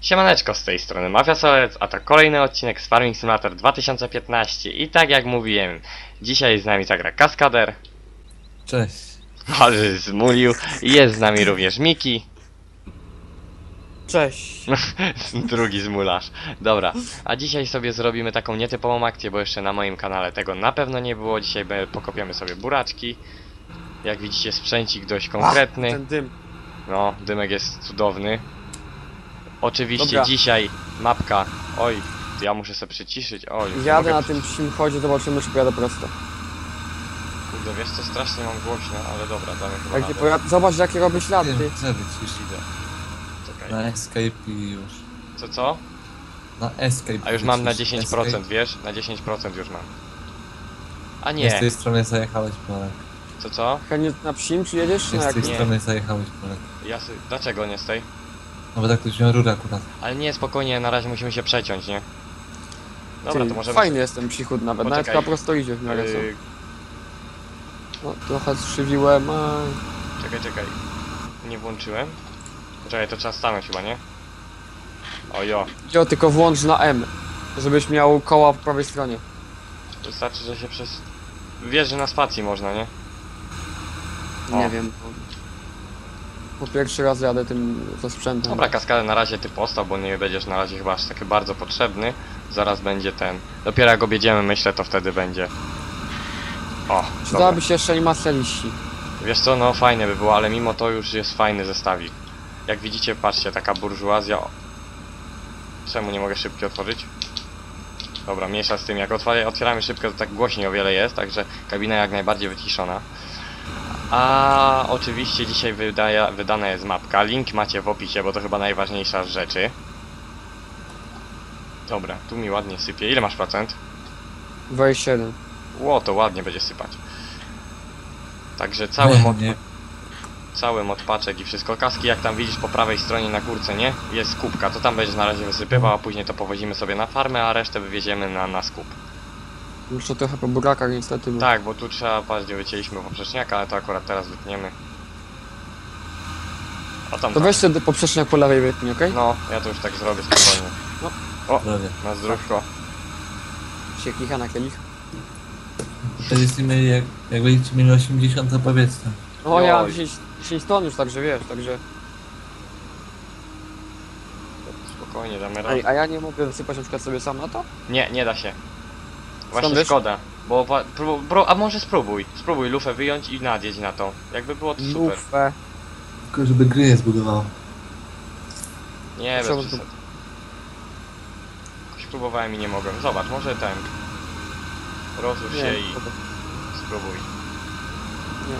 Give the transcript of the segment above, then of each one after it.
Siemaneczko, z tej strony MafiaSolec, a to kolejny odcinek z Farming Simulator 2015 i tak jak mówiłem, dzisiaj z nami zagra Kaskader. Cześć. Ale zmulił. I jest z nami również Miki. Cześć. Drugi zmularz. Dobra, a dzisiaj sobie zrobimy taką nietypową akcję, bo jeszcze na moim kanale tego na pewno nie było. Dzisiaj pokopiemy sobie buraczki. Jak widzicie, sprzęcik dość konkretny. Ten dym. No, dymek jest cudowny. Oczywiście Dobra. dzisiaj mapka. Oj, ja muszę sobie przyciszyć. Oj, nie Jadę mogę na tym psim chodzie, zobaczymy czy pojadę prosto. Kurde, wiesz co, strasznie mam głośno, ale dobra, damy chyba Jak nie radę. pojadę, zobacz jakie robię ślady, ty. Już idę. Czekaj. Na escape i już. Co? Na escape. A już mam na wycisz. 10%, Escape. wiesz? Na 10% już mam. A Nie. Z nie, tej strony zajechałeś Polek. co? Chętnie na psim czy jedziesz, czy Nie na z jak tej nie? strony zajechałeś Polek. Dlaczego nie z tej? No bo tak to wziąłem rurę akurat. Ale nie, spokojnie, na razie musimy się przeciąć, nie? Dobra, Ty, to możemy... fajny jestem psichód nawet, Poczekaj. nawet na prosto idzie w miarę co. Yy, No, trochę strzywiłem, a... czekaj. Nie włączyłem? Czekaj, to trzeba stanąć chyba, nie? Ojo, Wziął tylko włącz na M, żebyś miał koła po prawej stronie. wystarczy, że się przez... Wiesz, że na spacji można, nie? O. Nie wiem. Po pierwszy raz jadę tym ze sprzętem. Dobra, kaskadę na razie ty postaw, bo nie będziesz na razie chyba aż taki bardzo potrzebny. Zaraz będzie ten. Dopiero jak objedziemy, myślę, to wtedy będzie. O, dobra. Przydałaby się jeszcze animacja liści. Wiesz co, no fajne by było, ale mimo to już jest fajny zestawik. Jak widzicie, patrzcie, taka burżuazja. Czemu nie mogę szybko otworzyć? Dobra, mniejsza z tym, jak otwieramy szybko, to tak głośniej o wiele jest, także kabina jak najbardziej wyciszona. A oczywiście dzisiaj wydana jest mapka, link macie w opisie, bo to chyba najważniejsza z rzeczy. Dobra, tu mi ładnie sypie. Ile masz procent? 27. Ło, to ładnie będzie sypać. Także Nie. cały modpaczek i wszystko. Kaski, jak tam widzisz po prawej stronie na górce, nie? Jest kubka, to tam będziesz na razie wysypywał, a później to powozimy sobie na farmę, a resztę wywieziemy na skup. Muszę trochę po burakach niestety. Bo... Tak, bo tu trzeba, patrz, gdzie wycięliśmy poprzeczniaka, ale to akurat teraz wytniemy. O tam. To weź sobie poprzeczniak po lewej wytnij, okej? No, ja to już tak zrobię spokojnie. Prawie. Na zdrówko. Się kicha na kielich. To jest jak będziecie mieli 80, to powiedzcie. O, ja mam Oj. 10 ton już, także wiesz, także... Spokojnie, damy radę. Ej, a ja nie mogę wysypać na przykład sobie sam na to? Nie, nie da się. Właśnie wiesz? szkoda. Bo, a może spróbuj lufę wyjąć i nadjedź na to. Jakby było to super. Lufę. Tylko żeby gry nie zbudowało. Nie, bez Czemu tu- przesady. Jakoś próbowałem i nie mogłem. Zobacz, może ten. Rozłóż się i spróbuj. Nie.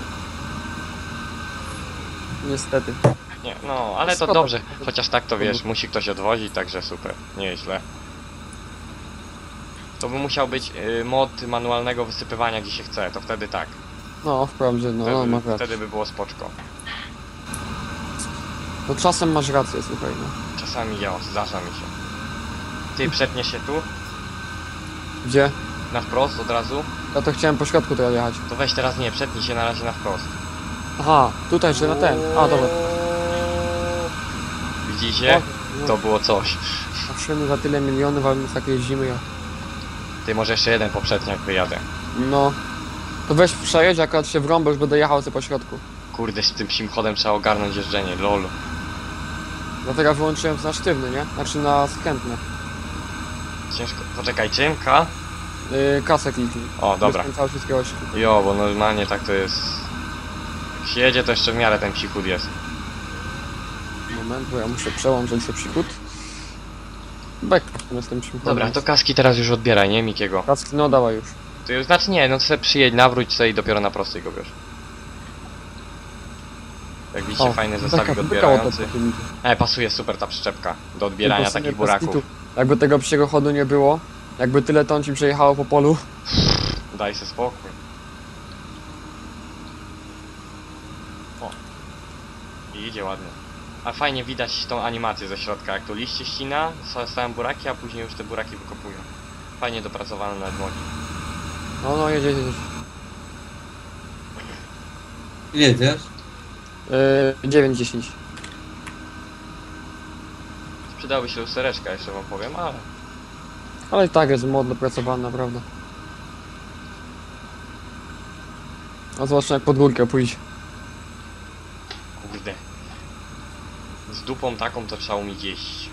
Niestety. Nie, no, ale to Szkoda. dobrze. Chociaż tak to wiesz, musi ktoś odwozić, także super. Nieźle. To by musiał być mod manualnego wysypywania, gdzie się chce, to wtedy tak. No, wprawdzie, no, Wtedy, masz rację. wtedy by było spoczko. No czasem masz rację, słuchaj, no. Czasami ja, zdarza mi się. Ty przetniesz się tu, Gdzie? na wprost od razu. Ja to chciałem po środku teraz jechać. To weź teraz nie, przetnij się na razie na wprost. Aha, tutaj jeszcze na ten. A, dobra. Widzicie? No, To było coś. patrzymy za tyle milionów, ale my z takiej zimy ja. Ty może jeszcze jeden poprzedniak wyjadę. No. To weź przejedź, akurat się wrąbę, już będę jechał sobie po środku. Kurde, z tym psim chodem trzeba ogarnąć jeżdżenie, lol. Dlatego wyłączyłem na sztywny, nie? Znaczy na skrętne. Ciężko. Poczekaj, czymka? Kasę kliknij. O, dobra. Cały wszystkie osi. Jo, bo normalnie tak to jest. Jak się jedzie, to jeszcze w miarę ten psi chód jest. Moment, bo ja muszę przełączyć sobie przychód. Bek, jestem przychód. Dobra, to kaski teraz już odbieraj, nie Mikiego. Kaski, no dawaj już. Ty, znaczy nie, no to sobie przyjedź, nawróć sobie i dopiero na prostej go bierz. Jak widzicie, fajny zestawik odbierający. Pasuje super ta przyczepka do odbierania takich buraków. Jakby tego psiego chodu nie było, jakby tyle ton ci przejechało po polu. Daj se spokój. O. I idzie ładnie. A fajnie widać tą animację ze środka, jak tu liście ścina, stają buraki, a później już te buraki wykopują. Fajnie dopracowane na dłoni. No, no, jedzie. Jedziesz? 9-10. Przydałoby się lustereczka, jeszcze wam powiem, ale... Ale i tak jest mod dopracowany, naprawdę. A zwłaszcza jak pod górkę pójść. Kurde. Z dupą taką to trzeba umieć jeść.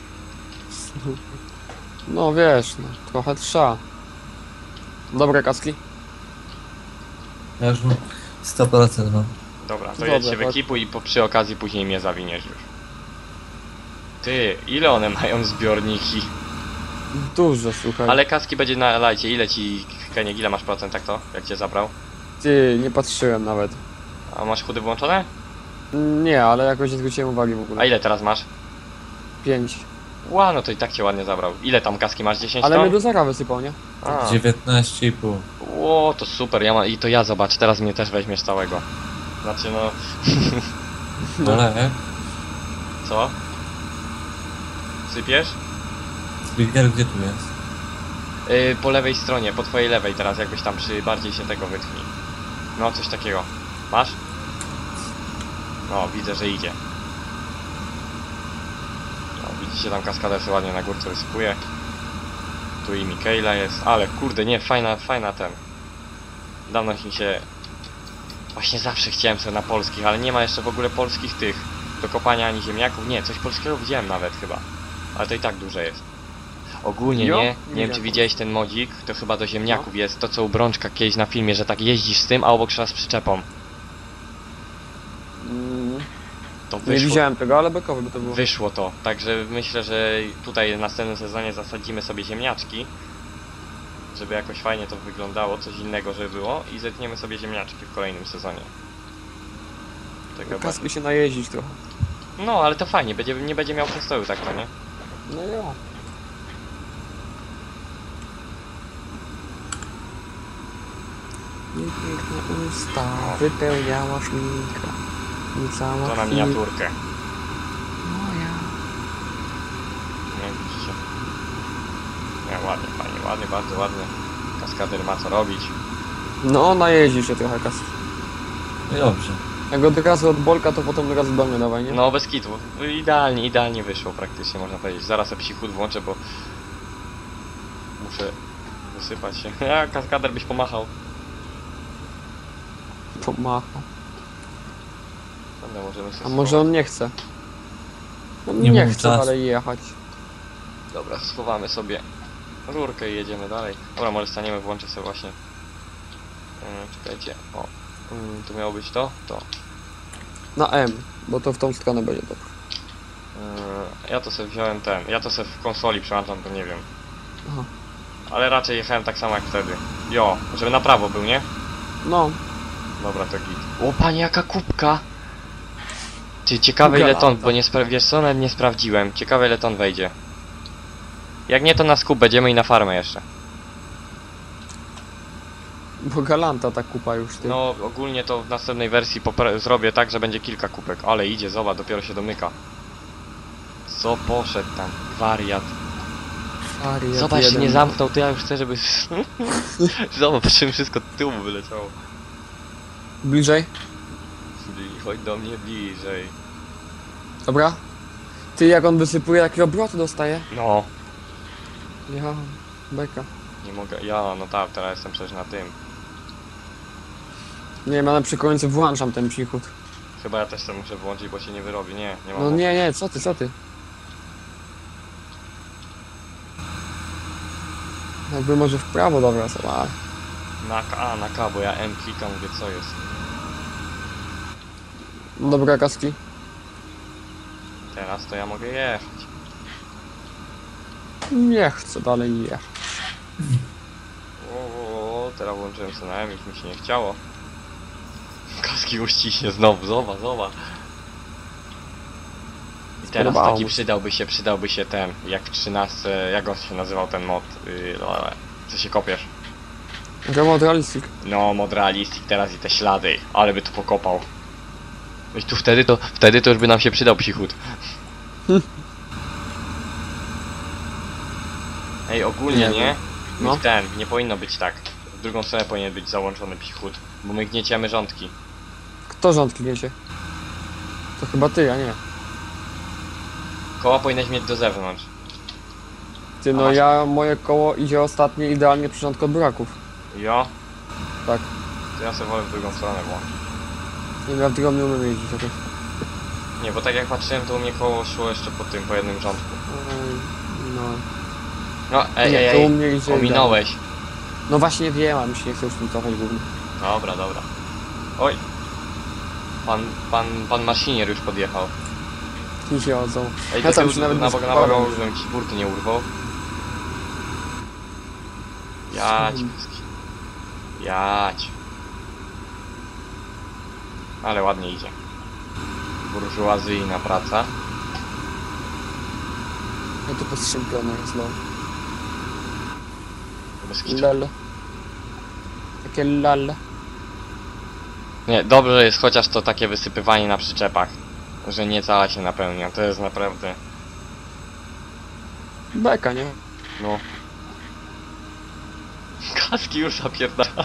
No wiesz, no, trochę trzeba. Dobre kaski? Ja już mam 100% mam. Dobra, to Dobra, jedź się chodź. wykipuj i przy okazji później mnie zawiniesz już. Ty, ile one mają zbiorniki? Dużo, słuchaj. Ale kaski będzie na lajcie, ile ci, Keniek, ile masz procent tak to, jak cię zabrał? Ty, nie patrzyłem nawet. A masz chudy włączone? Nie, ale jakoś nie zwróciłem uwagi w A ogóle. ile teraz masz? 5. Ła, no to i tak cię ładnie zabrał. Ile tam kaski masz? 10 Ale ton? mnie do zera wysypał, nie? A. 19,5. Ło, to super, ja i to ja zobacz, teraz mnie też weźmiesz całego. Znaczy no, Ale co? Sypiesz? Zbigniew gdzie tu jest? Po lewej stronie, po twojej lewej teraz, jakbyś tam bardziej się tego wytchnij. No, coś takiego. Masz? No, widzę, że idzie. No, widzicie, tam kaskader się ładnie na górce wysypuje. Tu i Mikaela jest, ale kurde, nie, fajna ten. Dawno mi się... Właśnie zawsze chciałem sobie na polskich, ale nie ma jeszcze w ogóle polskich tych do kopania ani ziemniaków. Nie, coś polskiego widziałem nawet chyba. Ale to i tak duże jest. Ogólnie Jo? nie Nie wiem czy widziałem. widziałeś ten modzik, to chyba do ziemniaków jest. To co u Brączka kiedyś na filmie, że tak jeździsz z tym, a obok trzeba z przyczepą. To Nie wyszło. widziałem tego, ale bekowy by to było. Wyszło to, także myślę, że tutaj w następnym sezonie zasadzimy sobie ziemniaczki, żeby jakoś fajnie to wyglądało, coś innego żeby było i zetniemy sobie ziemniaczki w kolejnym sezonie. Tego Kaski się najeździć trochę. no, ale to fajnie, nie będzie miał przestoju tak to, nie? No ja. Piękne usta, wypełniała szminka. I cała To na chwil- miniaturkę. Moja. Nie widzicie? Nie, ładnie, fajnie, ładnie, bardzo ładnie. Kaskader ma co robić. No, najeździ się trochę kaski. No i dobrze. Jak od razu od bolka, to potem od razu do mnie dawaj, nie? No, bez kitu. Idealnie wyszło praktycznie, można powiedzieć. Zaraz sobie psi chód włączę, bo muszę wysypać się. Ja, kaskader byś pomachał. Pomachał. Dobra, możemy sobie A może on nie chce? On Nie nie mam chce czasu. dalej jechać. Dobra, schowamy sobie rurkę i jedziemy dalej. Dobra, może staniemy, włączę sobie właśnie. Czekajcie, o. Tu miało być to? To. Na M, bo to w tą stronę będzie dobrze. Ja to sobie wziąłem ja to sobie w konsoli przełączam, to nie wiem. Aha. Ale raczej jechałem tak samo jak wtedy. Jo, żeby na prawo był, nie? No, Dobra, to git. O, panie, jaka kubka! Ty, ciekawe ile ton, bo nie wiesz co, nawet nie sprawdziłem. Ciekawe ile ton wejdzie. Jak nie, to na skup będziemy i na farmę jeszcze. bo galanta ta kupa już, ty. No, ogólnie to w następnej wersji zrobię tak, że będzie kilka kupek. Ale idzie, zobacz, dopiero się domyka. Co poszedł tam? Wariat. Wariat Zobacz, się jeden. nie zamknął, to ja już chcę, żeby... Zobacz, czym wszystko tyłu wyleciało. Bliżej? Chodź do mnie bliżej. Dobra. Ty, jak on wysypuje, takie obroty dostaje. No, Ja, beka. nie mogę, no tak, teraz jestem przecież na tym. Nie wiem, ja na przykład włączam ten przychód. Chyba ja też to muszę włączyć, bo się nie wyrobi, nie mam. No nie, co ty? Jakby może w prawo, dobra, co, ale... Na K, bo ja M klikam, mówię co jest. Dobra, kaski. Teraz to ja mogę jechać. Nie chcę dalej jechać. O, teraz włączyłem sobie na M, już mi się nie chciało. Kaski uściśnie znowu, zobacz. I teraz Spodobało taki mu się. przydałby się ten, jak w 13, jak on się nazywał ten mod, co się kopiesz. Remote Realistic. No, mod realistic teraz i te ślady, ale by tu pokopał. I tu wtedy to już by nam się przydał psichód. Ej, ogólnie Nie nie? wiem. No. Nie powinno być tak. W drugą stronę powinien być załączony psichód, bo my gnieciemy rządki. Kto rządki niesie? To chyba ty, a nie. Koła powinieneś mieć do zewnątrz. Ty, A no masz- ja, moje koło idzie ostatnie idealnie przy rządku od buraków. Jo? Tak. To ja sobie wolę w drugą stronę włączyć. Nie, ja w drugą nie umiem jeździć jakoś. Nie, bo tak jak patrzyłem, to u mnie koło szło jeszcze po tym, po jednym rządku. No. No, ej, Nie, ej, to u ej, mnie idzie ominąłeś. idealnie. No właśnie wiem, a mi się nie chce już tym cofać głównie. Dobra, dobra. Oj. Pan maszynier już podjechał. I się odzą. Ej, Ja to tam ty się już nawet na nie boga, skupałem. żebym ci burty nie urwał. Jać, Kaski. Jać. Ale ładnie idzie. Burżuazyjna praca. Ja tu postrzępione jest, lol. Bez kitu. Lol. Takie lol. Nie, dobrze jest chociaż to takie wysypywanie na przyczepach. Że nie cała się napełnia. To jest naprawdę... Beka, nie? No. Kaski już zapierdala.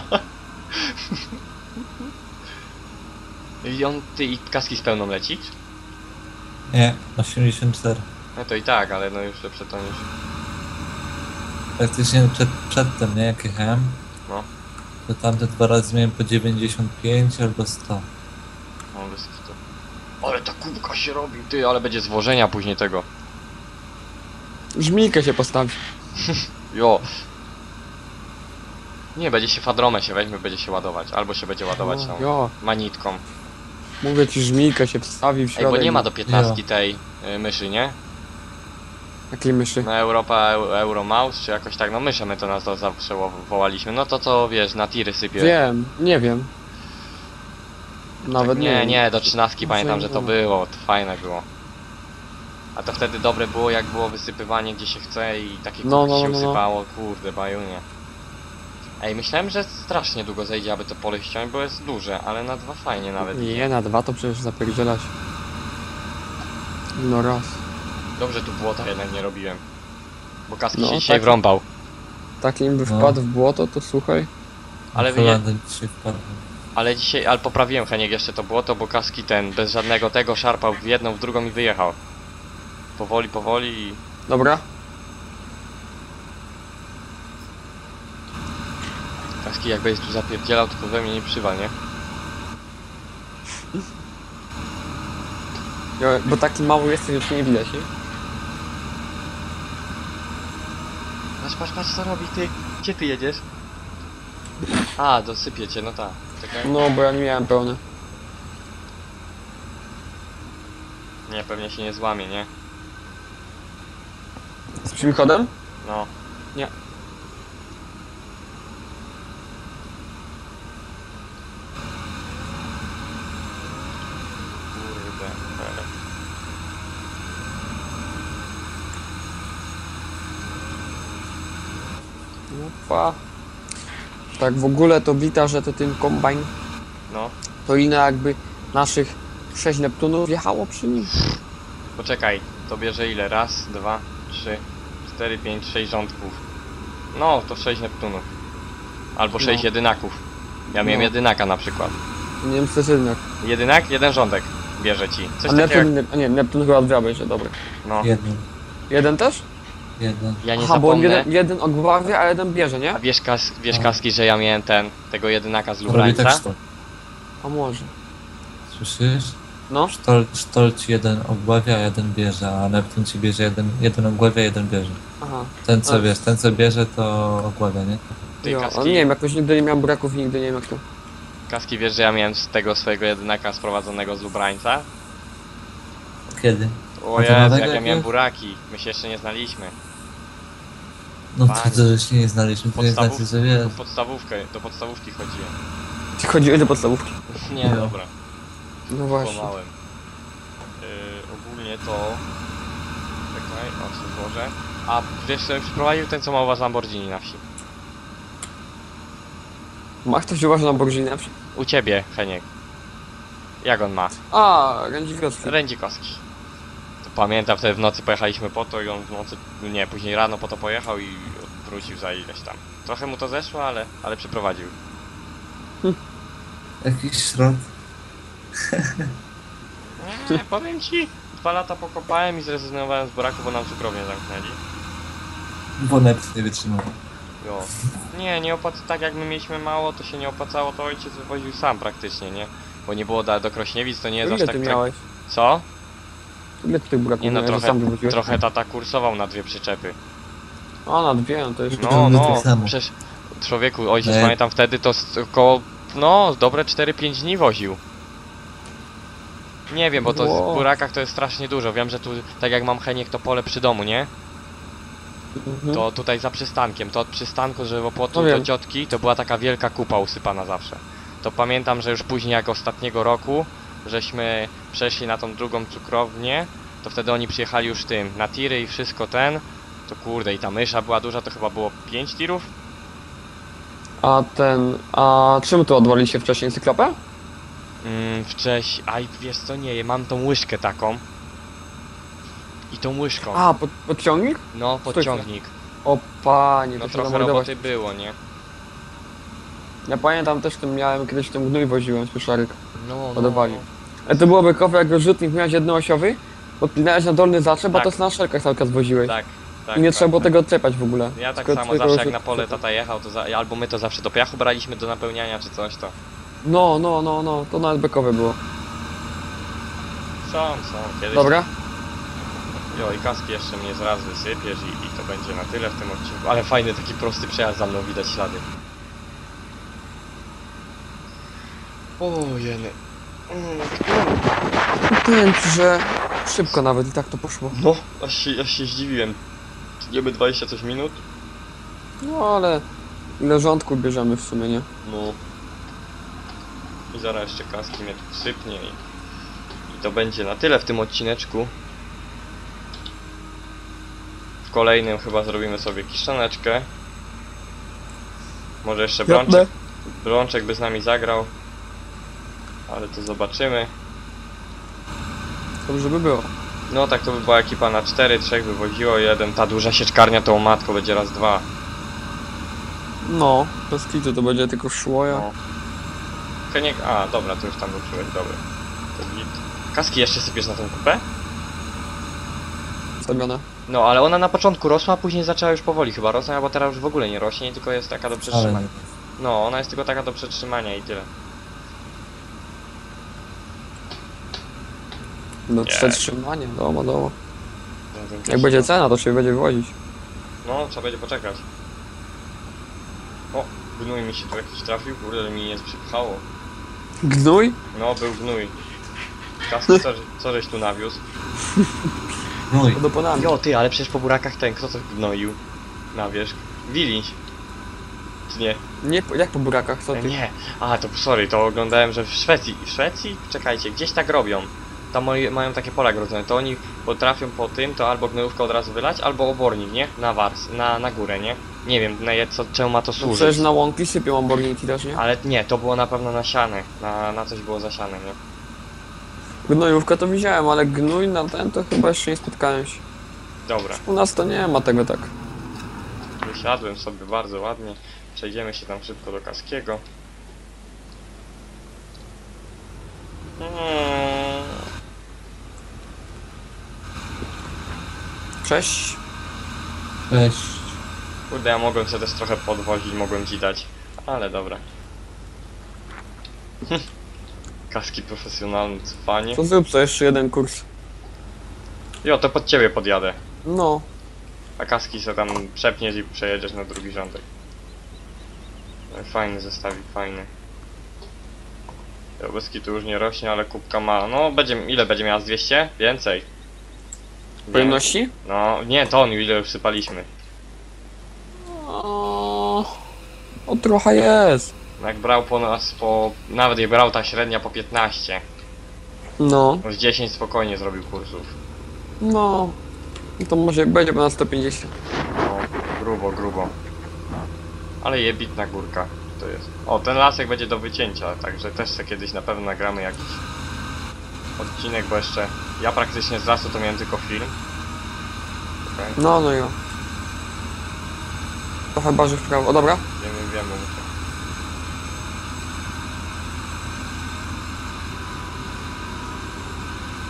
I on, ty i kaski z pełną lecisz? Nie, 84. No to i tak, ale no już lepsze to niż... Praktycznie przedtem, nie, jak jechałem, No. to tamte 2 razy miałem po 95 albo 100. No bez kitu. Ale ta kubka się robi, ty, ale będzie zwożenia później tego. Żmijkę się postawi. Jo. Nie, będzie się fadromę się weźmie, będzie się ładować. Albo się będzie ładować tą Jo, manitką. mówię ci, żmijkę się wstawi w Ej, środek. bo nie ma do 15 tej myszy, nie? Jakiej myszy? No Europa, Euromouse, czy jakoś tak, no myszę my to nas to zawsze wołaliśmy. No to co, wiesz, na tiry sypie. Wiem, nie wiem. Nawet Tak, nie, wiem. nie, do 13 Może pamiętam, i że to było. było, to fajne było. A to wtedy dobre było, jak było wysypywanie gdzie się chce i takie No, kubki no, się no, no. usypało, kurde, bajunie. Ej, myślałem, że strasznie długo zejdzie, aby to pole ściąć, bo jest duże, ale na 2 fajnie nawet. Nie, na 2 to przecież zapierdzielać. No raz. Dobrze tu błota jednak nie robiłem. Bo kaski No, się dzisiaj tak. wrąbał. Takim by No. wpadł w błoto, to słuchaj. Ale Ale Holandem dzisiaj wpadłem. Ale dzisiaj, ale poprawiłem Heniek jeszcze to błoto, bo kaski ten, bez żadnego tego szarpał w jedną, w drugą i wyjechał. Powoli, powoli i... Dobra? Kaski jak będziesz tu zapierdzielał, tylko we mnie nie przywal, nie? Jo, bo taki mały jesteś, że cię nie widać, nie? Patrz, patrz, patrz co robi ty. Gdzie ty jedziesz? A, dosypię cię, no tak. Czekaj. No, bo ja nie miałem pełne. Nie, pewnie się nie złamie, nie? Z przychodem? No. Nie. Kurde. No, pa. Tak w ogóle to wita, że to ten kombajn, No. to inne jakby naszych 6 Neptunów wjechało przy nim. Poczekaj, to bierze ile? Raz, 2, 3, 4, 5, 6 rządków. No, to 6 Neptunów. Albo 6 No. jedynaków. Ja miałem No. jedynaka na przykład. Nie wiem, co jest jednak. Jedynak, jeden rządek bierze ci. Coś A takiego jak... Neptun, a nie, Neptun chyba 2 będzie, dobra. No, Jeden. Jeden też? Jeden. ja nie Aha, bo on zapomnę. jeden ogławia, a jeden bierze, nie? A wiesz, wiesz No. Kaski, że ja miałem tego jedynaka z Robi Lubrańca? tak sztol. A może. Słyszysz? No, Sztol ci jeden ogławia, a jeden bierze, a Neptun ci bierze jeden ogławia, jeden bierze. aha. Ten co A. wiesz, ten co bierze to ogławia, nie? Ty, Jo, Kaski, ale nie wiem, jakoś nigdy nie miałem braków i nigdy nie wiem jak to. Kaski, wiesz, że ja miałem z tego swojego jedynaka sprowadzonego z Lubrańca? Kiedy? O A to Jezu, nowego jak ja miałem jakiegoś? buraki. My się jeszcze nie znaliśmy. No Panie. to żeś nie znaliśmy, to nie znaczy, że wiesz. Do podstawówki chodziłem. Ty chodziłeś do podstawówki. Nie, No. dobra, No właśnie. kłamałem. Ogólnie to... Czekaj, o co złożę. A wiesz, co przyprowadził ten, co ma u was Lamborghini na wsi? Ma ktoś uważa na Borginę? U ciebie, Heniek. Jak on ma? A, Rędzikowski. Rędzikowski. To pamiętam, wtedy w nocy pojechaliśmy po to i on w nocy, nie, później rano po to pojechał i wrócił za ileś tam. Trochę mu to zeszło, ale przeprowadził. Jakiś środ. Powiem ci, 2 lata pokopałem i zrezygnowałem z buraku, bo nam cukrownię zamknęli. Bo Nept nie wytrzymał. Jo. Nie opłaca, tak jak my mieliśmy mało, to się nie opłacało, to ojciec wywoził sam praktycznie, nie? Bo nie było do Krośniewic, to nie jest aż Ile tak... ty miałeś? Co? Ile ty tych buraków Nie no, miałeś, że sam wywoziłeś? trochę tata kursował na 2 przyczepy. A, na 2, no to jeszcze... No, tak samo. przecież człowieku, ojciec Nie. pamiętam wtedy to około, no, dobre 4-5 dni woził. Nie wiem, bo to Wow. w burakach to jest strasznie dużo, wiem, że tu, tak jak mam Heniek to pole przy domu, nie? Mhm. To tutaj za przystankiem, to od przystanku z żywopłotu No do wiem. ciotki to była taka wielka kupa usypana zawsze. To pamiętam, że już później jak ostatniego roku, żeśmy przeszli na tą drugą cukrownię, to wtedy oni przyjechali już tym, na tiry i wszystko ten, to kurde i ta mysza była duża, to chyba było 5 tirów? A czym tu odwaliliście wcześniej, cyklopę? Wcześniej, aj wiesz co, nie, mam tą łyżkę taką. I tą łyżką, A, podciągnik? no podciągnik, O panie, no to się trochę zamordować. roboty było, nie? Ja pamiętam też, tym miałem, kiedyś ten gnój woziłem z pieszarek. No, Ładowali. A to byłoby kowe, jak rozrzutnik miałeś jednoosiowy, podpinałeś na dolny zaczep, a Tak. to na szelkach cały czas woziłeś. Tak, tak. I nie tak, trzeba było tak. tego odczepiać w ogóle. Ja tak Tylko samo twojego zawsze jak na rozrzutnika. pole tata jechał, to albo my to zawsze do piachu braliśmy do napełniania czy coś, to No, to nawet bekowe było. są, kiedyś. Dobra? Jo, i kaski jeszcze mnie zaraz wysypiesz i to będzie na tyle w tym odcinku. Ale fajny taki prosty przejazd za mną, widać ślady. O jeny. Powiem ci, że szybko nawet i tak to poszło. No, aż się zdziwiłem. Niby 20 coś minut? No ale ile rządku bierzemy w sumie, nie? No. I zaraz jeszcze kaski mnie tu wsypnie i to będzie na tyle w tym odcineczku. W kolejnym chyba zrobimy sobie kiszoneczkę. Może jeszcze Brączek by z nami zagrał. Ale to zobaczymy. Dobrze by było. No tak to by była ekipa na 4, 3 wywoziło, jeden, ta duża sieczkarnia to o matko będzie raz 2. No, bez kitu to będzie tylko szłoja. No. Heniek, a dobra, to już tam ruszyłeś, dobry. To git. Kaski jeszcze sypiesz na tą kupę? Stawione. No ale ona na początku rosła, a później zaczęła już powoli chyba rosnąć, bo teraz już w ogóle nie rośnie, tylko jest taka do Ale przetrzymania. nie. No, ona jest tylko taka do przetrzymania i tyle. Do Nie. przetrzymania, domo. No, Jak będzie cena, to się będzie wywozić. No, trzeba będzie poczekać. O, gnój mi się tu jakiś trafił, kurde, ale mi nie przypchało. Gnój? No, był gnój. Kaski, co żeś tu nawiózł? No i To do ponami. Jo, ty, ale przecież po burakach ten, kto to gnoił na wierzch? Wiliś. Czy nie? Nie, jak po burakach, co ty? Nie. A, to sorry, to oglądałem, że w Szwecji. W Szwecji? Czekajcie, gdzieś tak robią. Tam mają takie pola grodzone, to oni potrafią po tym, to albo gnojówkę od razu wylać, albo obornik, nie? Na górę, nie? Nie wiem, czemu ma to No służyć. przecież na łąki sypią oborniki też, nie? Ale nie, to było na pewno nasiane. Na coś było zasiane, nie? Gnojówkę to widziałem, ale gnój na ten to chyba jeszcze nie spotkałem się. Dobra, U nas to nie ma tego tak. wysiadłem sobie bardzo ładnie. Przejdziemy się tam szybko do Kaskiego. Cześć. cześć. Kurde, ja mogłem sobie też trochę podwozić, mogłem ci dać. Ale dobra. Kaski profesjonalne, fajnie. To zrób co, jeszcze jeden kurs. Jo, to pod ciebie podjadę. No. A kaski se tam przepniesz i przejedziesz na drugi rządek. Fajny zestawik, fajny. Jobeski tu już nie rośnie, ale kubka ma... No, ile będzie miała z 200? Więcej. Nie. Pojemności? No, nie, ton, ile już sypaliśmy. O, trochę jest. Jak brał po nas nawet jak brał ta średnia po 15. No. Z 10 spokojnie zrobił kursów. No. To może będzie ponad 150. No, grubo. Ale jebitna górka to jest. O, ten lasek będzie do wycięcia, także też sobie kiedyś na pewno nagramy jakiś odcinek, bo jeszcze ja praktycznie z lasu to miałem tylko film. Okej, No i o. Trochę bardziej w prawo. O, dobra. wiemy.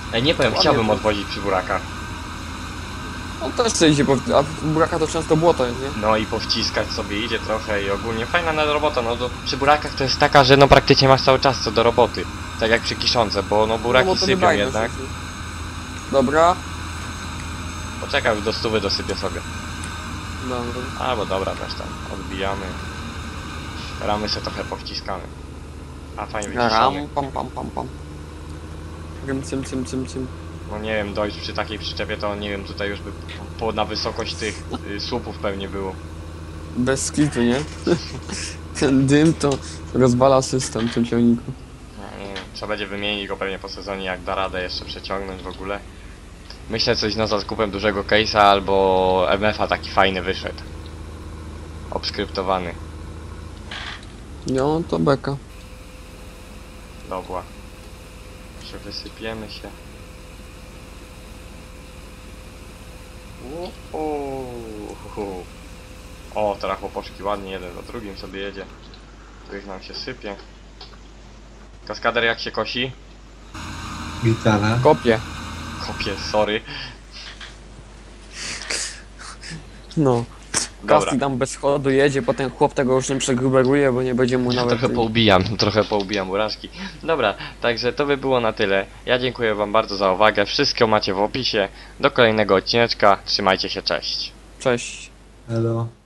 Ej, nie powiem, Ładnie chciałbym to. odwozić przy burakach. On też chce idzie, a w buraka to często błoto jest, nie? No i powciskać sobie idzie trochę i ogólnie fajna na robota, no przy burakach to jest taka, że no praktycznie masz cały czas co do roboty. Tak jak przy kiszonce, bo no buraki No bo to sypią wydajność jednak. jest, nie? Dobra. Poczekaj, już do 100 dosypię sobie. Dobra. Albo dobra, też tam odbijamy. Ramy se trochę powciskamy. A fajnie wyciszamy. Ram, pam, pam, pam, pam. Rym, cym. No nie wiem, dojść przy takiej przyczepie to nie wiem, tutaj już by na wysokość tych słupów pewnie było. Bez skitu, nie? Ten dym to rozwala system w tym ciągniku. No, nie wiem, trzeba będzie wymienić go pewnie po sezonie, jak da radę jeszcze przeciągnąć w ogóle. Myślę coś no za zakupem dużego case'a albo MF-a taki fajny wyszedł. Obskryptowany. No to beka. Dobra. Jeszcze wysypiemy się. Uhu. O, teraz chłopoczki ładnie jeden za drugim sobie jedzie. Tu ich nam się sypie. Kaskader jak się kosi? Gitara. Kopie. Kopie, sorry. No. Dobra. Kaski tam bez chodu jedzie, potem chłop tego już nie przegruberuje, bo nie będzie mu nawet... Trochę poubijam buraczki. Dobra, także to by było na tyle. Ja dziękuję wam bardzo za uwagę. Wszystko macie w opisie. Do kolejnego odcineczka. Trzymajcie się, cześć. Cześć. Hello.